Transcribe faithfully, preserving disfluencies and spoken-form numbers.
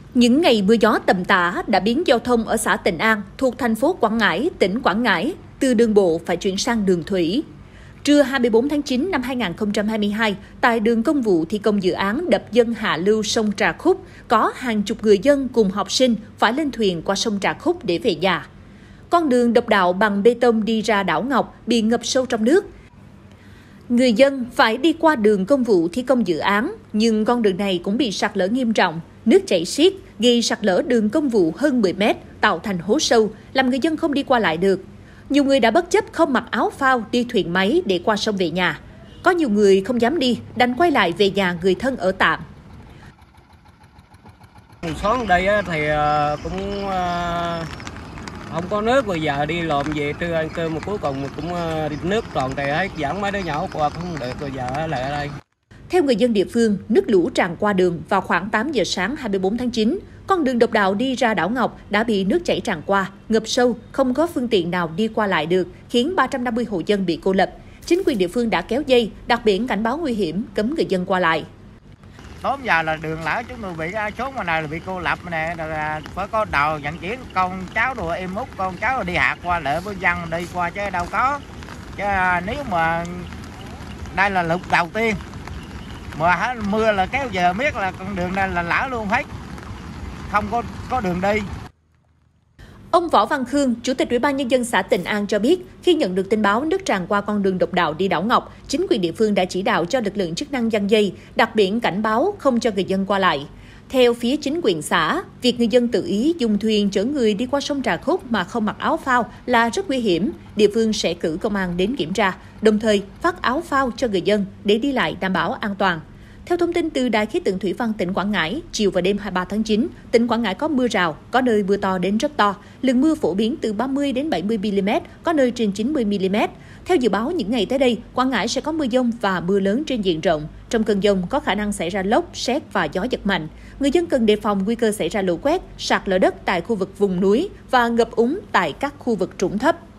Những ngày mưa gió tầm tã đã biến giao thông ở xã Tịnh An thuộc thành phố Quảng Ngãi, tỉnh Quảng Ngãi từ đường bộ phải chuyển sang đường thủy. Trưa hai mươi tư tháng chín năm hai nghìn không trăm hai mươi hai, tại đường công vụ thi công dự án đập dâng hạ lưu sông Trà Khúc, có hàng chục người dân cùng học sinh phải lên thuyền qua sông Trà Khúc để về nhà. Con đường độc đạo bằng bê tông đi ra đảo Ngọc bị ngập sâu trong nước. Người dân phải đi qua đường công vụ thi công dự án, nhưng con đường này cũng bị sạt lở nghiêm trọng. Nước chảy xiết, gây sạt lở đường công vụ hơn mười mét, tạo thành hố sâu, làm người dân không đi qua lại được. Nhiều người đã bất chấp không mặc áo phao đi thuyền máy để qua sông về nhà. Có nhiều người không dám đi, đành quay lại về nhà người thân ở tạm. Xuống đây thì cũng không có nước, bây giờ đi lộn về trưa ăn cơm mà cuối cùng cũng nước tròn trề hết, dẫn mấy đứa nhỏ qua cũng không được, bây giờ lại ở đây. Theo người dân địa phương, nước lũ tràn qua đường vào khoảng tám giờ sáng hai mươi tư tháng chín. Con đường độc đạo đi ra đảo Ngọc đã bị nước chảy tràn qua, ngập sâu, không có phương tiện nào đi qua lại được, khiến ba trăm năm mươi hộ dân bị cô lập. Chính quyền địa phương đã kéo dây, đặt biển cảnh báo nguy hiểm, cấm người dân qua lại. Tối giờ là đường lỡ chúng tôi bị số ngoài này là bị cô lập nè, phải có đầu vận chuyển con cháu đồ em út, con cháu đi hạt qua lỡ với dân đi qua chứ đâu có. Chứ nếu mà đây là lúc đầu tiên mà mưa là kéo giờ biết là con đường này là lỡ luôn hết, không có có đường đi. Ông Võ Văn Khương, Chủ tịch Ủy ban Nhân dân xã Tịnh An cho biết, khi nhận được tin báo nước tràn qua con đường độc đạo đi đảo Ngọc, chính quyền địa phương đã chỉ đạo cho lực lượng chức năng giăng dây, đặt biển cảnh báo không cho người dân qua lại. Theo phía chính quyền xã, việc người dân tự ý dùng thuyền chở người đi qua sông Trà Khúc mà không mặc áo phao là rất nguy hiểm. Địa phương sẽ cử công an đến kiểm tra, đồng thời phát áo phao cho người dân để đi lại đảm bảo an toàn. Theo thông tin từ Đài khí tượng thủy văn tỉnh Quảng Ngãi, chiều và đêm hai mươi ba tháng chín, tỉnh Quảng Ngãi có mưa rào, có nơi mưa to đến rất to. Lượng mưa phổ biến từ ba mươi đến bảy mươi mi-li-mét, có nơi trên chín mươi mi-li-mét. Theo dự báo những ngày tới đây, Quảng Ngãi sẽ có mưa dông và mưa lớn trên diện rộng. Trong cơn dông có khả năng xảy ra lốc, sét và gió giật mạnh. Người dân cần đề phòng nguy cơ xảy ra lũ quét, sạt lở đất tại khu vực vùng núi và ngập úng tại các khu vực trũng thấp.